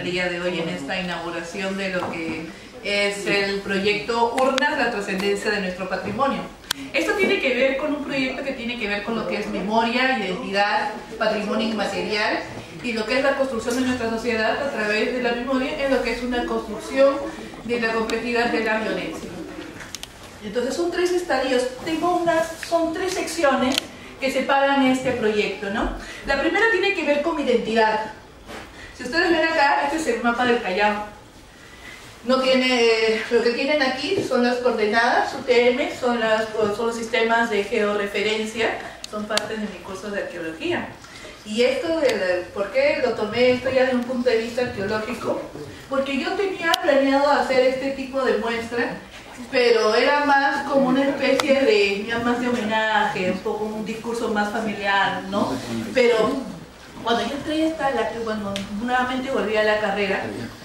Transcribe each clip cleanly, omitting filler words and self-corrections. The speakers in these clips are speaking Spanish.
el día de hoy en esta inauguración de lo que es el proyecto Urnas, la trascendencia de nuestro patrimonio. Esto tiene que ver con un proyecto que tiene que ver con lo que es memoria, identidad, patrimonio inmaterial y lo que es la construcción de nuestra sociedad a través de la memoria en lo que es una construcción de la complejidad de la violencia. Entonces son tres estadios, son tres secciones que separan este proyecto, ¿no? La primera tiene que ver con identidad. Si ustedes ven acá, este es el mapa del Callao. No tiene, lo que tienen aquí son las coordenadas UTM, son los sistemas de georreferencia, son partes de mi curso de arqueología. Y esto, ¿por qué lo tomé esto ya desde un punto de vista arqueológico? Porque yo tenía planeado hacer este tipo de muestra, pero era más como una especie de, ya más de homenaje, un poco un discurso más familiar, ¿no? Pero cuando yo entré cuando nuevamente volví a la carrera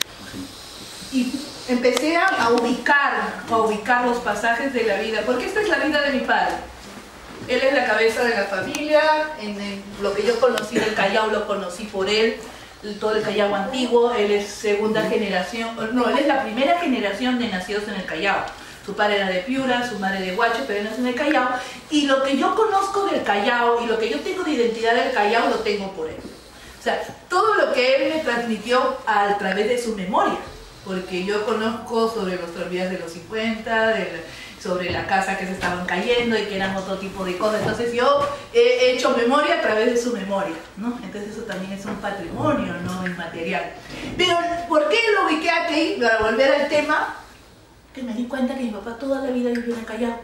y empecé a ubicar los pasajes de la vida, porque esta es la vida de mi padre. Él es la cabeza de la familia, lo que yo conocí del Callao lo conocí por él, todo el Callao antiguo. Él es segunda generación, no, él es la primera generación de nacidos en el Callao. Su padre era de Piura, su madre de Huacho, pero él nació en el Callao. Y lo que yo conozco del Callao y lo que yo tengo de identidad del Callao lo tengo por él. O sea, todo lo que él me transmitió a través de su memoria. Porque yo conozco sobre los tranvías de los 50, sobre la casa que se estaban cayendo y que eran otro tipo de cosas. Entonces yo he hecho memoria a través de su memoria, ¿no? Entonces eso también es un patrimonio, ¿no? Inmaterial. Pero ¿por qué lo ubiqué aquí? Para volver al tema, que me di cuenta que mi papá toda la vida vivió en el Callao.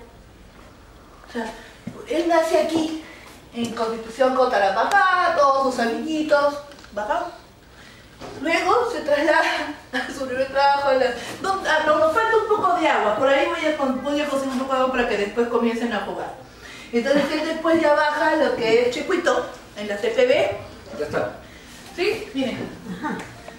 O sea, él nace aquí, en Constitución con Tarapacá, todos sus amiguitos, bajamos. Luego se traslada a su primer trabajo. Nos falta un poco de agua, por ahí voy a conseguir un poco de agua para que después comiencen a jugar. Entonces él después ya baja lo que es Chicuito, en la CPB. Ya está. ¿Sí? Miren. Ajá.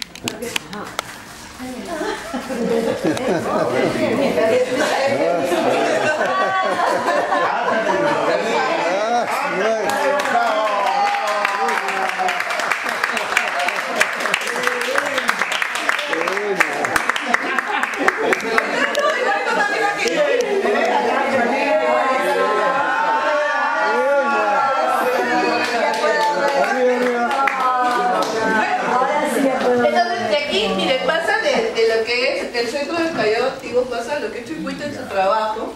El centro del Callao antiguo pasa lo que es Chicuito en su trabajo,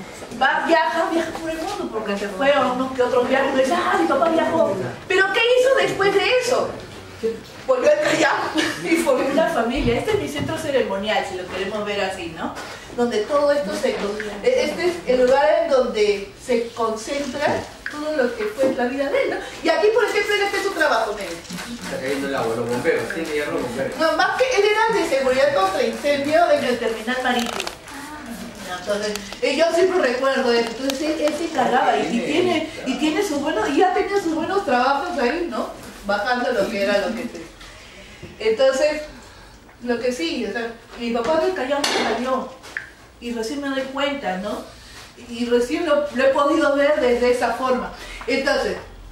viaja por el mundo, porque se fue a unos que otros viajes, y dice, mi papá viajó. Pero ¿qué hizo después de eso? Volvió al Callao y formó una familia. Este es mi centro ceremonial, si lo queremos ver así, ¿no? Donde todo esto este es el lugar en donde se concentra todo lo que fue la vida de él, ¿no? Y aquí, por ejemplo, él está en su trabajo, miren. Está cayendo el agua, los bomberos, tiene que llegar los bomberos. No, más que él era de seguridad contra incendio en el terminal marítimo. Entonces, yo siempre recuerdo eso. Entonces él se cargaba y tiene sus buenos, y ya tenía sus buenos trabajos ahí, ¿no? Bajando lo que era lo que te. Entonces, lo que sí, o sea, mi papá del Callao me salió y recién me doy cuenta, ¿no? Y recién lo he podido ver desde esa forma. Entonces,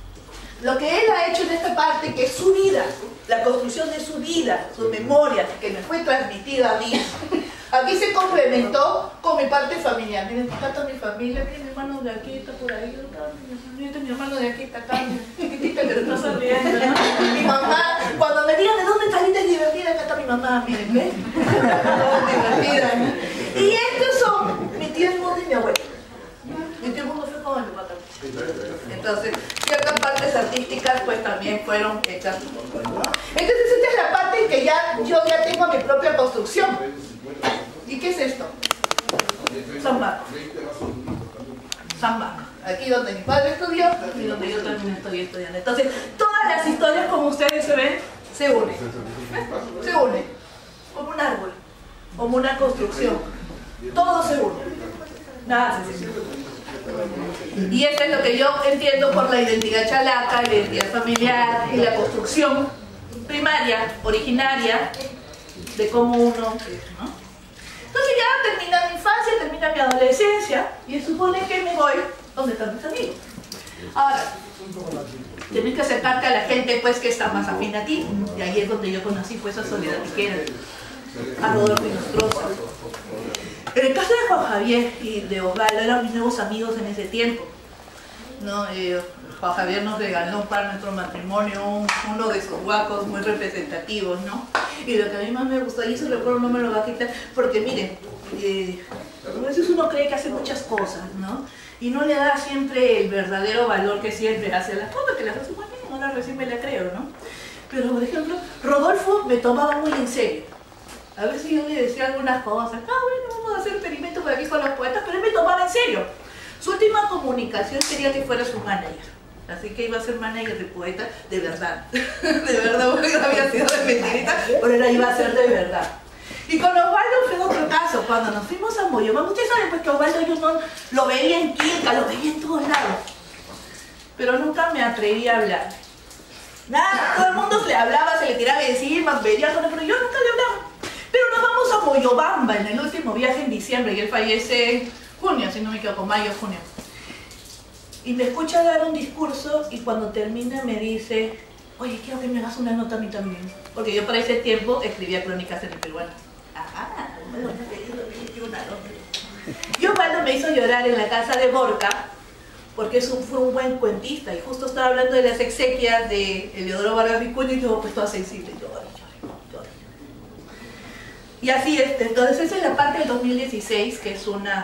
lo que él ha hecho en esta parte, que es su vida, la construcción de su vida, su memoria, que me fue transmitida a mí, aquí se complementó con mi parte familiar. Miren, acá está mi familia, miren, mi hermano de aquí está por ahí, mi hermano de aquí está acá, chiquitita que se está sonriendo, ¿no? Mi mamá, cuando me digan de dónde saliste divertida, acá está mi mamá, miren, ¿ves? Divertida, ¿no? Y estos son mi tía Mundo y mi abuela. Mi tía Mundo fue como mi papá también. Entonces, ciertas partes artísticas pues también fueron hechas por él, ¿no? Entonces esta es la parte en que yo ya tengo mi propia construcción. ¿Y qué es esto? San Marcos. San Marcos. Aquí donde mi padre estudió y donde yo también estoy estudiando. Entonces, todas las historias, como ustedes se ven, se unen. Se unen. Como un árbol. Como una construcción. Todo se une. Nada se separa. Y eso es lo que yo entiendo por la identidad chalaca, la identidad familiar y la construcción primaria, originaria, de cómo uno es, ¿no? Entonces ya termina mi infancia, termina mi adolescencia y supone que me voy donde están mis amigos. Ahora, tienes que acercarte a la gente pues que está más afín a ti. Y ahí es donde yo conocí pues a Soledad Piquera, a Rodolfo Nostroza. En el caso de Juan Javier y de Osvaldo eran mis nuevos amigos en ese tiempo, ¿no? Juan Javier nos regaló para nuestro matrimonio uno de sus guacos muy representativos, ¿no? Y lo que a mí más me gustó, y ese recuerdo no me lo va a quitar, porque miren, a veces uno cree que hace muchas cosas, ¿no? Y no le da siempre el verdadero valor que siempre hace a las cosas, que las hace muy bien, ahora recién me la creo, ¿no? Pero, por ejemplo, Rodolfo me tomaba muy en serio. A veces yo le decía algunas cosas, bueno, vamos a hacer experimentos por aquí con los poetas, pero él me tomaba en serio. Su última comunicación quería que fuera su manager. Así que iba a ser manager de poeta de verdad. De verdad, porque no había sido de mentirita, pero él iba a ser de verdad. Y con Osvaldo fue otro caso. Cuando nos fuimos a Moyobamba, ustedes saben pues que Osvaldo yo no lo veía en Quilca, lo veía en todos lados. Pero nunca me atreví a hablar. Nada, todo el mundo se le hablaba, se le tiraba encima, veía con él, pero yo nunca le hablaba. Pero nos vamos a Moyobamba en el último viaje en diciembre, y él fallece en junio, si no me equivoco, mayo, junio. Y me escucha dar un discurso y cuando termina me dice, oye, quiero que me hagas una nota a mí también. Porque yo para ese tiempo escribía crónicas en el peruano. Bueno, una nota. Y Osvaldo me hizo llorar en la casa de Borca, porque fue un buen cuentista. Y justo estaba hablando de las exequias de Eleodoro Vargas Vicuña y yo pues toda sensible, lloré. Y así es, entonces esa es la parte del 2016, que es un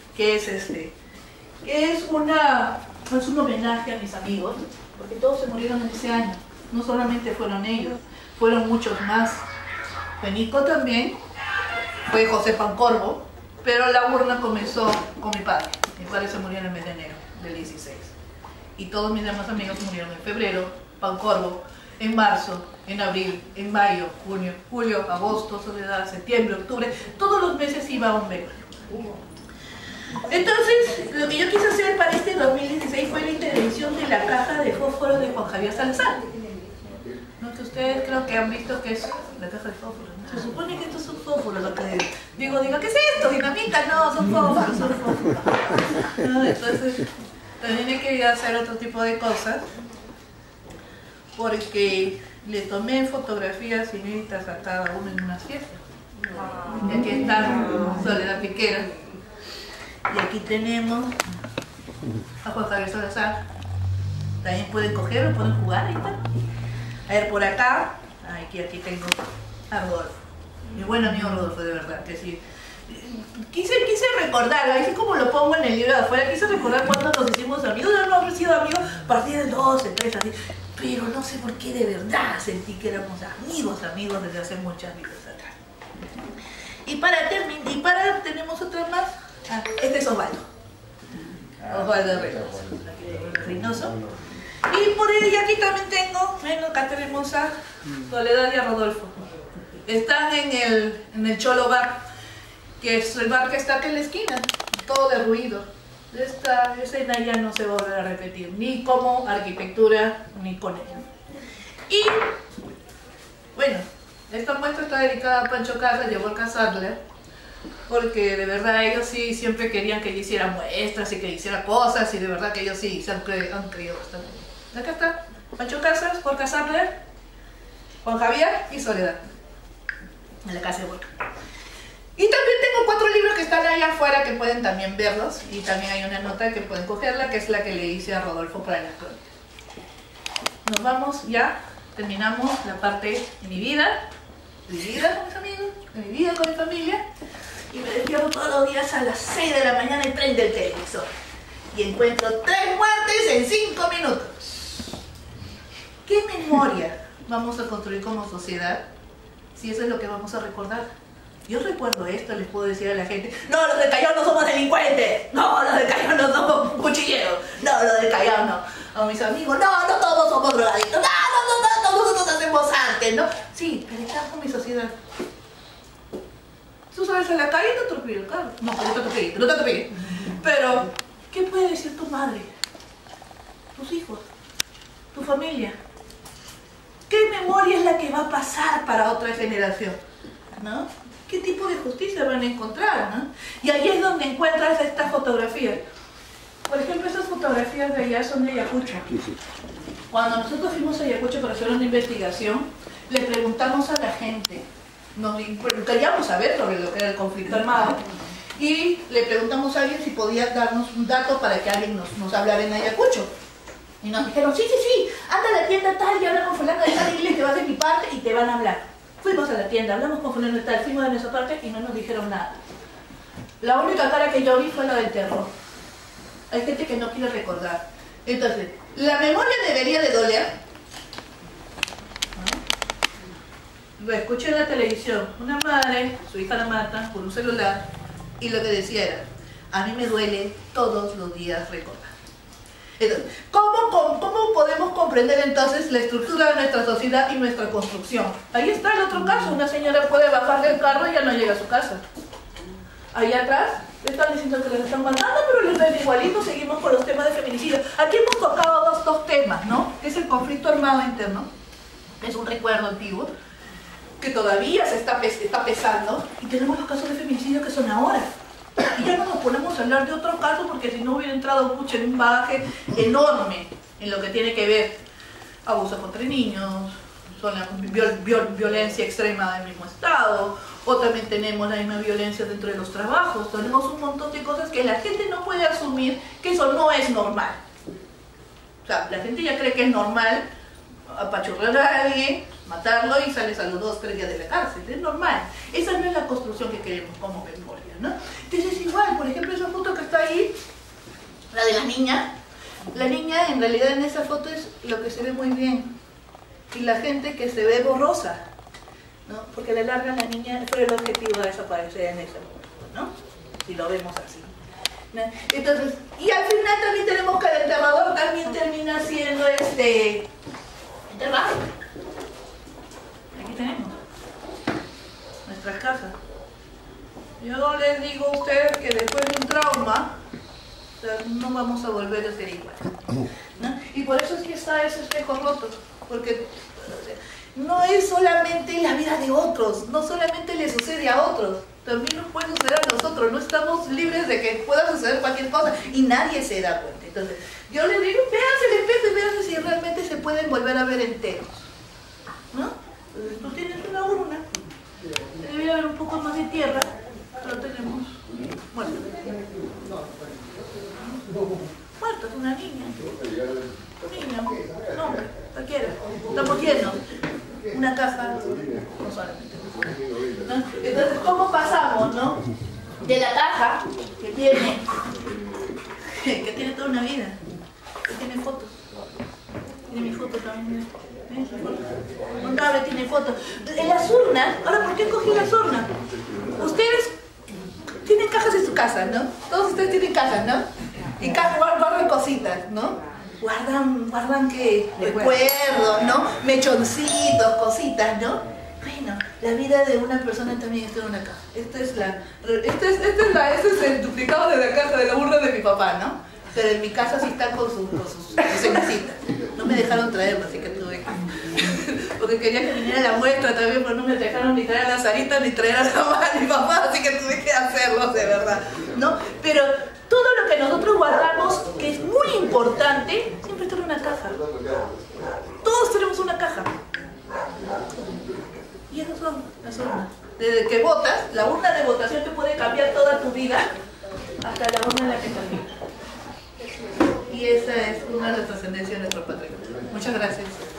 homenaje a mis amigos, porque todos se murieron en ese año. No solamente fueron ellos, fueron muchos más. Fenico también, fue José Pancorbo, pero la urna comenzó con mi padre. Mi padre se murió en el mes de enero del 16. Y todos mis demás amigos murieron en febrero, Pancorbo, en marzo, en abril, en mayo, junio, julio, agosto, Soledad, septiembre, octubre. Todos los meses iba a un velorio. Entonces, lo que yo quise hacer para este 2016 fue la intervención de la caja de fósforo de Juan Javier Salazar. ¿No? Que ustedes creo que han visto que es la caja de fósforo, ¿no? Se supone que esto es un fósforo, lo que digo, ¿qué es esto? ¿Dinamita? No, son fósforos, son fósforos. ¿No? Entonces, también hay que hacer otro tipo de cosas, porque le tomé fotografías inéditas a cada uno en una fiesta. Y aquí está Soledad Piquera. Y aquí tenemos a Juan Javier Salazar. También pueden cogerlo, pueden jugar, ahí está. A ver, por acá, aquí tengo a Rodolfo. Mi buen amigo Rodolfo, de verdad, que sí. Quise recordar, así como lo pongo en el libro de afuera, quise recordar cuando nos hicimos amigos. Yo no hemos sido amigos a partir del 12, 13, así. Pero no sé por qué de verdad sentí que éramos amigos desde hace muchas vidas atrás. Y para tenemos otra más. Este es Osvaldo. Osvaldo Reynoso. Y por ahí aquí también tengo, bueno, acá tenemos a Soledad y a Rodolfo. Están en el Cholo Bar, que es el bar que está aquí en la esquina, todo derruido. Esta escena ya no se va a volver a repetir, ni como arquitectura, ni con ella. Y, bueno, esta muestra está dedicada a Pancho Casas y a Borja Sadler, porque de verdad ellos sí siempre querían que yo hiciera muestras y que hiciera cosas, y de verdad que ellos sí se han creído bastante. Acá está, Pancho Casas, Borja Sadler, Juan Javier y Soledad, en la casa de Borja. Y también tengo 4 libros que están allá afuera que pueden también verlos, y también hay una nota que pueden cogerla, que es la que le hice a Rodolfo para las crónicas. Nos vamos ya, terminamos la parte de mi vida con mis amigos, de mi vida con mi familia, y me despierto todos los días a las 6 de la mañana y prendo el televisor. Y encuentro 3 muertes en 5 minutos. ¿Qué memoria vamos a construir como sociedad si eso es lo que vamos a recordar? Yo recuerdo esto, les puedo decir a la gente, no, los del Callao no somos delincuentes, no, los del Callao no somos cuchilleros, no, los del Callao no. A mis amigos, no, no todos somos drogadictos, no, nosotros hacemos antes, ¿no? Sí, pero estás con mi sociedad. Tú sales a la calle y te atropella el carro. No te atropelles. Pero, ¿qué puede decir tu madre? Tus hijos, tu familia. ¿Qué memoria es la que va a pasar para otra generación? ¿No? ¿Qué tipo de justicia van a encontrar? ¿No? Y ahí es donde encuentras esta fotografía. Por ejemplo, estas fotografías de allá son de Ayacucho. Cuando nosotros fuimos a Ayacucho para hacer una investigación, le preguntamos a la gente, queríamos saber sobre lo que era el conflicto armado, y le preguntamos a alguien si podía darnos un dato para que alguien nos hablara en Ayacucho. Y nos dijeron, sí, anda a la tienda tal y habla con fulano de tal y dile que vas de mi parte y te van a hablar. Fuimos a la tienda, hablamos con fulano de tal, fuimos de nuestra parte y no nos dijeron nada. La única cara que yo vi fue la del terror. Hay gente que no quiere recordar. Entonces, la memoria debería de doler. ¿No? Lo escuché en la televisión. Una madre, su hija la mata por un celular y lo que decía era, a mí me duele todos los días recordar. Entonces, ¿cómo podemos comprender entonces la estructura de nuestra sociedad y nuestra construcción? Ahí está el otro caso. Una señora puede bajar del carro y ya no llega a su casa. Allá atrás están diciendo que les están matando, pero les ven igualito, seguimos con los temas de feminicidio. Aquí hemos tocado dos temas, ¿no? Que es el conflicto armado interno, es un recuerdo antiguo, que todavía se está pesando, y tenemos los casos de feminicidio que son ahora. Y ya no nos ponemos a hablar de otro caso porque si no hubiera entrado mucho en un bagaje enorme en lo que tiene que ver abuso contra niños, son la violencia extrema del mismo estado, o también tenemos la misma violencia dentro de los trabajos. Tenemos un montón de cosas que la gente no puede asumir que eso no es normal. O sea, la gente ya cree que es normal apachurrar a alguien, matarlo y sales a los 2 o 3 días de la cárcel. Es normal. Esa no es la construcción que queremos como memoria, ¿no? Entonces igual, por ejemplo, esa foto que está ahí, la de la niña en realidad en esa foto es lo que se ve muy bien. Y la gente que se ve borrosa, ¿no? Porque a la larga la niña fue el objetivo de desaparecer en ese momento, ¿no? Si lo vemos así, ¿no? Entonces, y al final también tenemos que el enterrador también termina siendo enterrado. Aquí tenemos nuestras casas. Yo les digo a ustedes que después de un trauma, o sea, no vamos a volver a ser iguales, ¿no? Y por eso es que está ese espejo roto, porque no es solamente la vida de otros, no solamente le sucede a otros, también nos puede suceder a nosotros, no estamos libres de que pueda suceder cualquier cosa y nadie se da cuenta. Entonces, yo les digo, véanse el espejo y véanse si realmente se pueden volver a ver enteros, ¿no? Entonces, tú tienes una urna, debería haber un poco más de tierra, pero tenemos muertos. Muertos, una niña. Niño, un hombre, cualquiera. Estamos llenos. Una caja, no solamente. ¿No? Entonces, ¿cómo pasamos, no? De la caja que tiene toda una vida, que tiene fotos. Tiene mi foto también. Un cable tiene fotos. En las urnas, ahora, ¿por qué cogí las urnas? Ustedes tienen cajas en su casa, ¿no? Todos ustedes tienen cajas, ¿no? Y guardan cositas, ¿no? Guardan que recuerdos, ¿no? Mechoncitos, cositas, ¿no? Bueno, la vida de una persona también está en una caja. Este es el duplicado de la caja de la urna de mi papá, ¿no? Pero en mi casa sí está con sus cenicitas. No me dejaron traerlo, así que tuve que... Porque quería que viniera la muestra también, pero no me dejaron ni traer a la Sarita ni traer a la mamá ni mi papá, así que tuve que hacerlo, de verdad, ¿no? Pero todo lo que nosotros guardamos, que es muy importante, siempre está en una caja. Todos tenemos una caja. Y esas son las urnas. Desde que votas, la urna de votación te puede cambiar toda tu vida, hasta la urna en la que terminas. Y esa es una de las trascendencias de nuestro patrimonio. Muchas gracias.